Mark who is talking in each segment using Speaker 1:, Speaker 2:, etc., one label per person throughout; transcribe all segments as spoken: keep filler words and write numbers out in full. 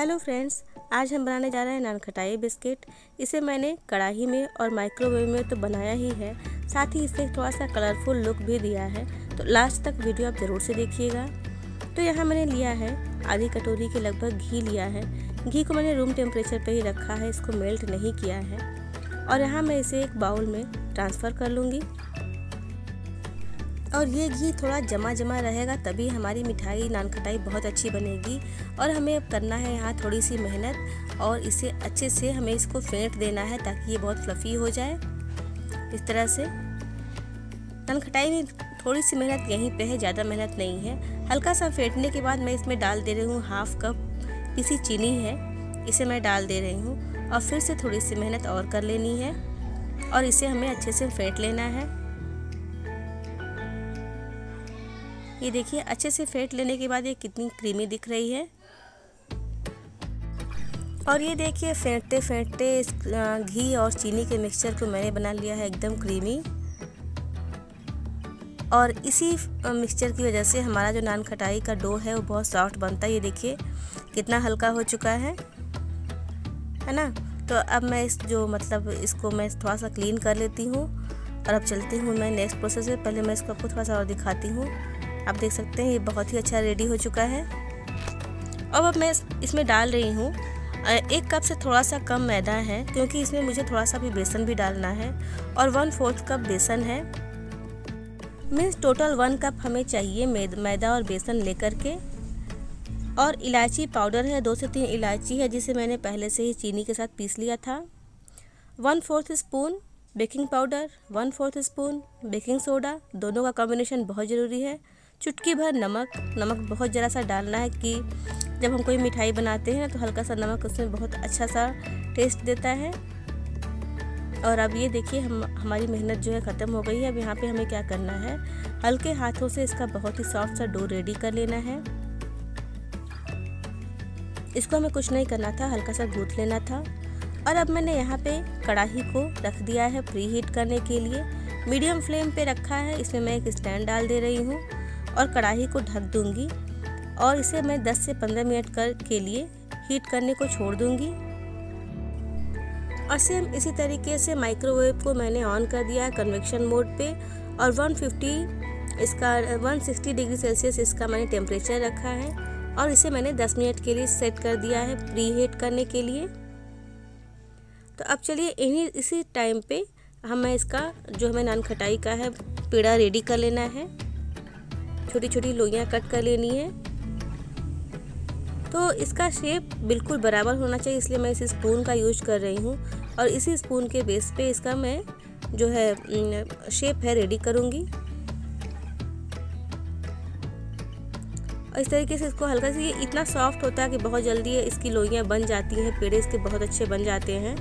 Speaker 1: Hello friends, आज हम बनाने जा रहे हैं नानखटाई बिस्किट। इसे मैंने कढ़ाई में और माइक्रोवेव में तो बनाया ही है, साथ ही इसे थोड़ा सा कलरफुल लुक भी दिया है। तो लास्ट तक वीडियो आप ज़रूर से देखिएगा। तो यहाँ मैंने लिया है आधी कटोरी के लगभग घी लिया है। घी को मैंने रूम टेम्परेचर पे ही रखा है, इसको मेल्ट नहीं किया है। और यहाँ मैं इसे एक बाउल में ट्रांसफ़र कर लूँगी। और ये घी थोड़ा जमा जमा रहेगा, तभी हमारी मिठाई नानखटाई बहुत अच्छी बनेगी। और हमें अब करना है यहाँ थोड़ी सी मेहनत, और इसे अच्छे से हमें इसको फेंट देना है ताकि ये बहुत फ्लफ़ी हो जाए। इस तरह से नानखटाई में थोड़ी सी मेहनत यहीं पे है, ज़्यादा मेहनत नहीं है। हल्का सा फेंटने के बाद मैं इसमें डाल दे रही हूँ हाफ कप पिसी चीनी है, इसे मैं डाल दे रही हूँ। और फिर से थोड़ी सी मेहनत और कर लेनी है, और इसे हमें अच्छे से फेंट लेना है। ये देखिए, अच्छे से फेंट लेने के बाद ये कितनी क्रीमी दिख रही है। और ये देखिए, फेंटते फेंटते इस घी और चीनी के मिक्सचर को मैंने बना लिया है एकदम क्रीमी। और इसी मिक्सचर की वजह से हमारा जो नानखटाई का डो है वो बहुत सॉफ्ट बनता है। ये देखिए कितना हल्का हो चुका है है ना। तो अब मैं इस जो मतलब इसको मैं थोड़ा सा क्लीन कर लेती हूँ, और अब चलती हूँ मैं नेक्स्ट प्रोसेस में। पहले मैं इसको आपको थोड़ा सा और दिखाती हूँ। आप देख सकते हैं ये बहुत ही अच्छा रेडी हो चुका है। अब अब मैं इसमें डाल रही हूँ एक कप से थोड़ा सा कम मैदा है, क्योंकि इसमें मुझे थोड़ा सा भी बेसन भी डालना है। और वन फोर्थ कप बेसन है, मीन्स टोटल वन कप हमें चाहिए मैदा और बेसन लेकर के। और इलायची पाउडर है, दो से तीन इलायची है जिसे मैंने पहले से ही चीनी के साथ पीस लिया था। One fourth spoon baking powder, one fourth spoon baking soda, दोनों का कॉम्बिनेशन बहुत ज़रूरी है। चुटकी भर नमक, नमक बहुत ज़रा सा डालना है कि जब हम कोई मिठाई बनाते हैं ना तो हल्का सा नमक उसमें बहुत अच्छा सा टेस्ट देता है। और अब ये देखिए हम हमारी मेहनत जो है ख़त्म हो गई है। अब यहाँ पे हमें क्या करना है, हल्के हाथों से इसका बहुत ही सॉफ्ट सा डो रेडी कर लेना है। इसको हमें कुछ नहीं करना था, हल्का सा गूँथ लेना था। और अब मैंने यहाँ पे कढ़ाई को रख दिया है प्री हीट करने के लिए। मीडियम फ्लेम पे रखा है। इसमें मैं एक स्टैंड डाल दे रही हूँ और कढ़ाई को ढक दूँगी, और इसे मैं दस से पंद्रह मिनट कर के लिए हीट करने को छोड़ दूँगी। और सेम इसी तरीके से माइक्रोवेव को मैंने ऑन कर दिया है कन्वेक्शन मोड पे, और वन फिफ्टी इसका वन सिक्सटी डिग्री सेल्सियस इसका मैंने टेम्परेचर रखा है। और इसे मैंने दस मिनट के लिए सेट कर दिया है प्री हीट करने के लिए। तो अब चलिए इन्हीं इसी टाइम पे हमें इसका जो हमें नानखटाई का है पेड़ा रेडी कर लेना है। छोटी छोटी लोइयाँ कट कर लेनी है। तो इसका शेप बिल्कुल बराबर होना चाहिए, इसलिए मैं इस स्पून का यूज कर रही हूँ। और इसी स्पून के बेस पे इसका मैं जो है शेप है रेडी करूँगी। और इस तरीके से इसको हल्का से, ये इतना सॉफ्ट होता है कि बहुत जल्दी इसकी लोइयाँ बन जाती हैं, पेड़े इसके बहुत अच्छे बन जाते हैं।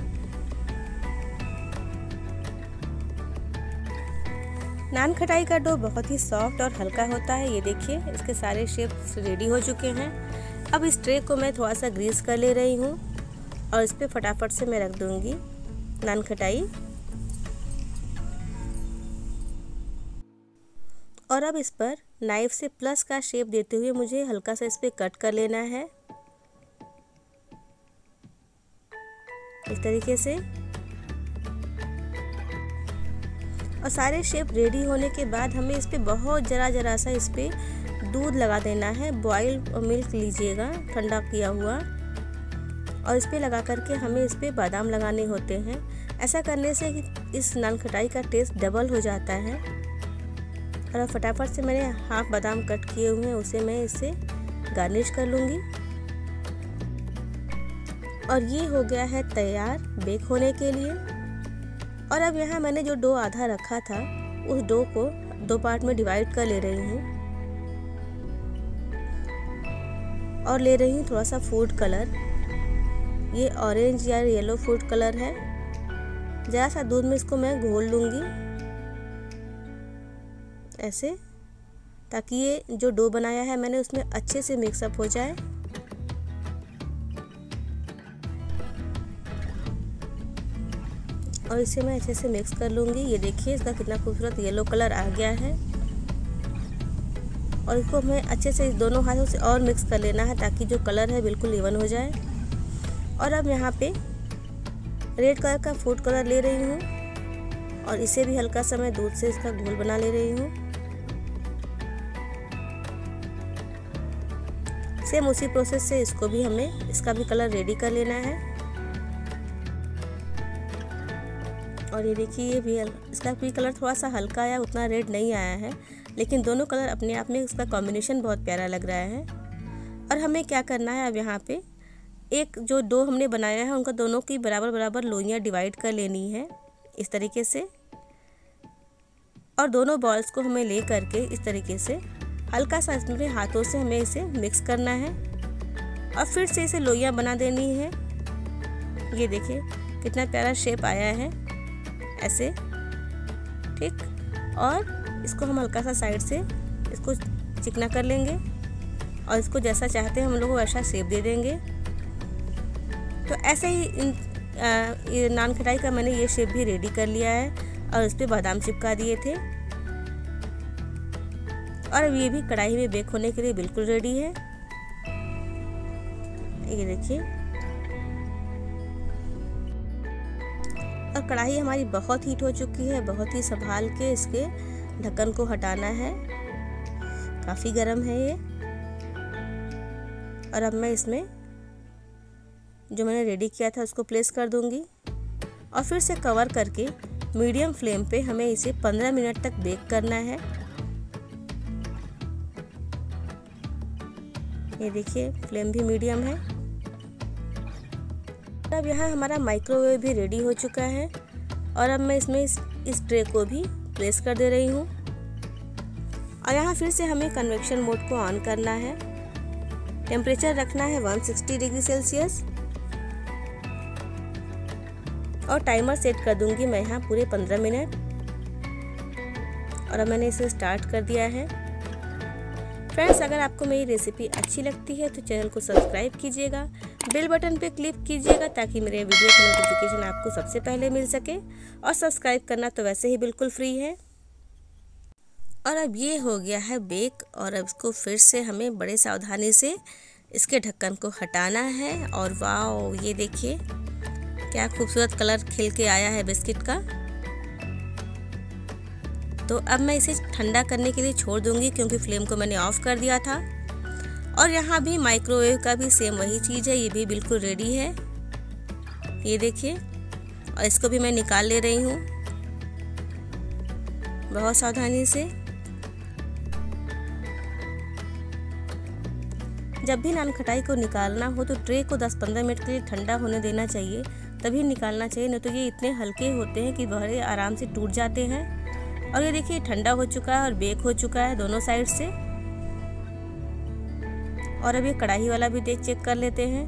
Speaker 1: नानखटाई का डो बहुत ही सॉफ्ट और हल्का होता है। ये देखिए इसके सारे शेप्स रेडी हो चुके हैं। अब इस ट्रे को मैं थोड़ा सा ग्रीस कर ले रही हूँ, और इस पर फटाफट से मैं रख दूँगी नानखटाई। और अब इस पर नाइफ से प्लस का शेप देते हुए मुझे हल्का सा इस पर कट कर लेना है, इस तरीके से। और सारे शेप रेडी होने के बाद हमें इस पर बहुत ज़रा ज़रा सा इस पर दूध लगा देना है। बॉइल्ड मिल्क लीजिएगा ठंडा किया हुआ, और इस पर लगा करके हमें इस पर बादाम लगाने होते हैं। ऐसा करने से इस नानखटाई का टेस्ट डबल हो जाता है। और अब फटाफट से मैंने हाफ बादाम कट किए हुए हैं, उसे मैं इससे गार्निश कर लूँगी। और ये हो गया है तैयार बेक होने के लिए। और अब यहाँ मैंने जो डो आधा रखा था उस डो को दो पार्ट में डिवाइड कर ले रही हूँ, और ले रही हूँ थोड़ा सा फूड कलर। ये ऑरेंज या येलो फूड कलर है। ज़रा सा दूध में इसको मैं घोल लूँगी ऐसे, ताकि ये जो डो बनाया है मैंने उसमें अच्छे से मिक्सअप हो जाए। और इसे मैं अच्छे से मिक्स कर लूँगी। ये देखिए इसका कितना खूबसूरत येलो कलर आ गया है। और इसको हमें अच्छे से दोनों हाथों से और मिक्स कर लेना है ताकि जो कलर है बिल्कुल इवन हो जाए। और अब यहाँ पे रेड कलर का फूड कलर ले रही हूँ और इसे भी हल्का सा मैं दूध से इसका घोल बना ले रही हूँ। सेम उसी प्रोसेस से इसको भी हमें इसका भी कलर रेडी कर लेना है। और ये देखिए, ये भी इसका भी कलर थोड़ा सा हल्का आया, उतना रेड नहीं आया है, लेकिन दोनों कलर अपने आप में इसका कॉम्बिनेशन बहुत प्यारा लग रहा है। और हमें क्या करना है, अब यहाँ पे एक जो डो हमने बनाया है उनका दोनों की बराबर बराबर लोइयाँ डिवाइड कर लेनी है इस तरीके से। और दोनों बॉल्स को हमें ले करके इस तरीके से हल्का सा इसमें हाथों से हमें इसे मिक्स करना है और फिर से इसे लोइयाँ बना देनी है। ये देखिए कितना प्यारा शेप आया है ऐसे, ठीक। और इसको हम हल्का सा साइड से इसको चिकना कर लेंगे और इसको जैसा चाहते हैं हम लोग वैसा शेप दे देंगे। तो ऐसे ही इन आ, ये नान खटाई का मैंने ये शेप भी रेडी कर लिया है और इस पर बादाम चिपका दिए थे। और अब ये भी कढ़ाई में बेक होने के लिए बिल्कुल रेडी है। ये देखिए, और कढ़ाई हमारी बहुत हीट हो चुकी है, बहुत ही संभाल के इसके ढक्कन को हटाना है, काफ़ी गर्म है ये। और अब मैं इसमें जो मैंने रेडी किया था उसको प्लेस कर दूंगी और फिर से कवर करके मीडियम फ्लेम पे हमें इसे पंद्रह मिनट तक बेक करना है। ये देखिए, फ्लेम भी मीडियम है। अब यहाँ हमारा माइक्रोवेव भी रेडी हो चुका है और अब मैं इसमें इस, इस ट्रे को भी प्लेस कर दे रही हूँ। और यहाँ फिर से हमें कन्वेक्शन मोड को ऑन करना है। टेम्परेचर रखना है एक सौ साठ डिग्री सेल्सियस और टाइमर सेट कर दूंगी मैं यहाँ पूरे पंद्रह मिनट। और अब मैंने इसे स्टार्ट कर दिया है। फ्रेंड्स, अगर आपको मेरी रेसिपी अच्छी लगती है तो चैनल को सब्सक्राइब कीजिएगा, बेल बटन पे क्लिक कीजिएगा ताकि मेरे वीडियो की नोटिफिकेशन आपको सबसे पहले मिल सके। और सब्सक्राइब करना तो वैसे ही बिल्कुल फ्री है। और अब ये हो गया है बेक और अब इसको फिर से हमें बड़े सावधानी से इसके ढक्कन को हटाना है। और वाओ, ये देखिए क्या खूबसूरत कलर खिल के आया है बिस्किट का। तो अब मैं इसे ठंडा करने के लिए छोड़ दूंगी क्योंकि फ्लेम को मैंने ऑफ कर दिया था। और यहाँ भी माइक्रोवेव का भी सेम वही चीज़ है, ये भी बिल्कुल रेडी है। ये देखिए, और इसको भी मैं निकाल ले रही हूँ बहुत सावधानी से। जब भी नान खटाई को निकालना हो तो ट्रे को दस पंद्रह मिनट के लिए ठंडा होने देना चाहिए, तभी निकालना चाहिए, नहीं तो ये इतने हल्के होते हैं कि बड़े आराम से टूट जाते हैं। और ये देखिए ठंडा हो चुका है और बेक हो चुका है दोनों साइड से। और अब ये कढ़ाई वाला भी देख चेक कर लेते हैं,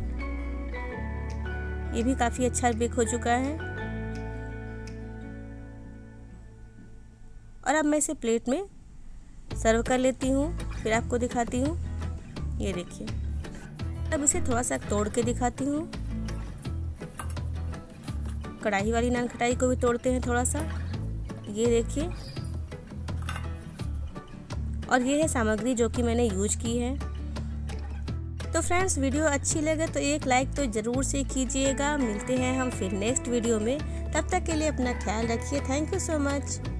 Speaker 1: ये भी काफ़ी अच्छा बेक हो चुका है। और अब मैं इसे प्लेट में सर्व कर लेती हूँ, फिर आपको दिखाती हूँ। ये देखिए, अब इसे थोड़ा सा तोड़ के दिखाती हूँ। कढ़ाई वाली नान खटाई को भी तोड़ते हैं थोड़ा सा, ये देखिए। और ये है सामग्री जो कि मैंने यूज की है। तो फ्रेंड्स, वीडियो अच्छी लगे तो एक लाइक तो ज़रूर से कीजिएगा। मिलते हैं हम फिर नेक्स्ट वीडियो में, तब तक के लिए अपना ख्याल रखिए। Thank you so much.